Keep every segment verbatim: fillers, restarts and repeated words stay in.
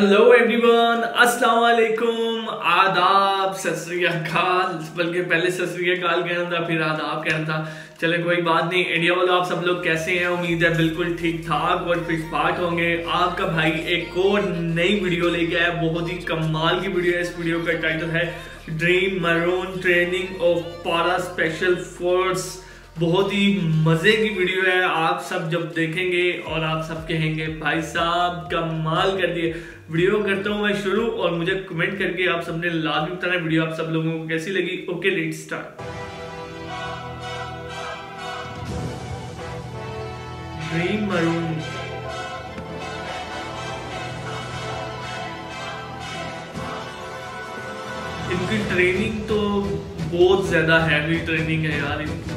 Hello everyone, अस्सलाम वालेकुम, आदाब, सत श्री अकाल। बल्कि पहले सत श्री अकाल कहना था, फिर आदाब कहना था। चले कोई बात नहीं। इंडिया वालों, आप सब लोग कैसे हैं? उम्मीद है बिल्कुल ठीक ठाक और फिट फाट होंगे। आपका भाई एक और नई वीडियो लेके आया, बहुत ही कमाल की वीडियो है। इस वीडियो का टाइटल है dream maroon training of para special force. बहुत ही मजे की वीडियो है। आप सब जब देखेंगे और आप सब कहेंगे भाई साहब कमाल कर दिए। वीडियो करता हूं मैं शुरू और मुझे कमेंट करके आप सबने लाजमी बताना वीडियो आप सब लोगों को कैसी लगी। Okay, let's start. Dream maroon इनकी ट्रेनिंग तो बहुत ज्यादा हैवी ट्रेनिंग है यार इनकी।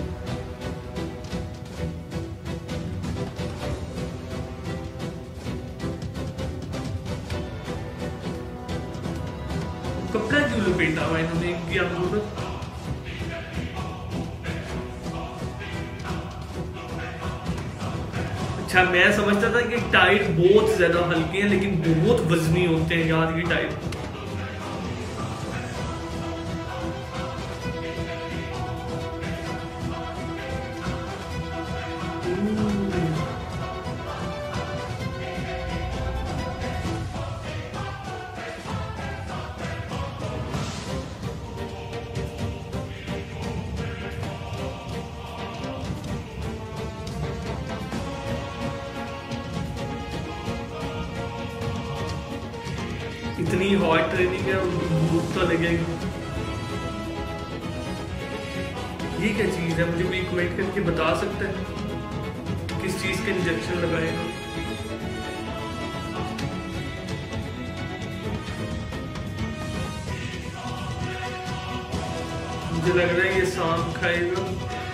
कपड़ा क्यों लपेटा हुआ इन्होंने इनकी आंखों पर? अच्छा, मैं समझता था कि टायर बहुत ज्यादा हल्के हैं लेकिन बहुत वजनी होते हैं यार ये टायर। इतनी हॉट ट्रेनिंग है, उनको भूख तो लगेगी। ये क्या चीज है? मुझे भी कमेंट करके बता सकते हैं किस चीज का इंजेक्शन लगाएगा। मुझे लग रहा है ये सांप खाएगा।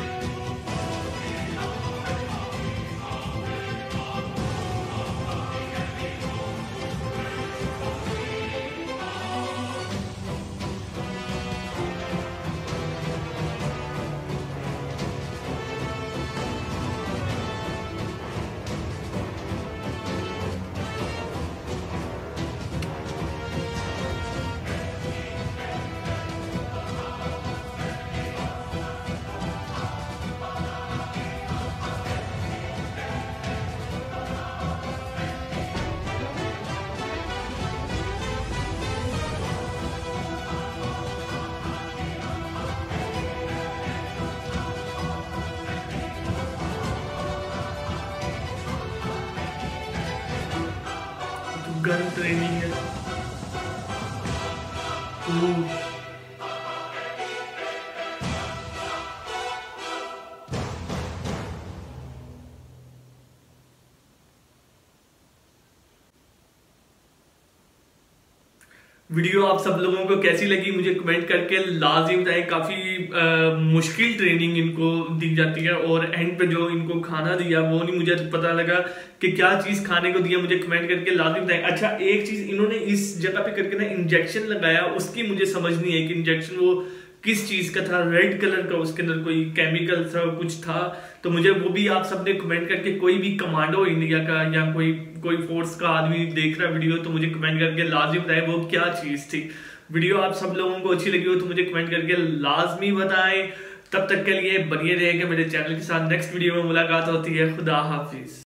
गन ट्रेनिंग है। वीडियो आप सब लोगों को कैसी लगी मुझे कमेंट करके लाजिम बताएं। काफी आ, मुश्किल ट्रेनिंग इनको दी जाती है और एंड पे जो इनको खाना दिया वो नहीं मुझे पता लगा कि क्या चीज खाने को दिया। मुझे कमेंट करके लाजिम बताएं। अच्छा, एक चीज इन्होंने इस जगह पे करके ना इंजेक्शन लगाया, उसकी मुझे समझ नहीं है कि इंजेक्शन वो किस चीज का था। रेड कलर का उसके अंदर कोई केमिकल था, कुछ था। तो मुझे वो भी आप सबने कमेंट करके, कोई भी कमांडो इंडिया का या कोई कोई फोर्स का आदमी देख रहा वीडियो तो मुझे कमेंट करके लाजमी बताएं वो क्या चीज थी। वीडियो आप सब लोगों को अच्छी लगी हो तो मुझे कमेंट करके लाजमी बताएं। तब तक के लिए बनिए रहेंगे मेरे चैनल के साथ। नेक्स्ट वीडियो में मुलाकात होती है। खुदा हाफिज।